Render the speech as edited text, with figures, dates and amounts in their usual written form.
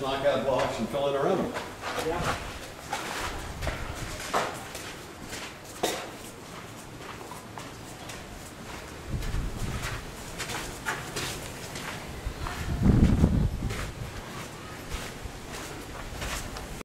knock out blocks and fill it around them. Yeah.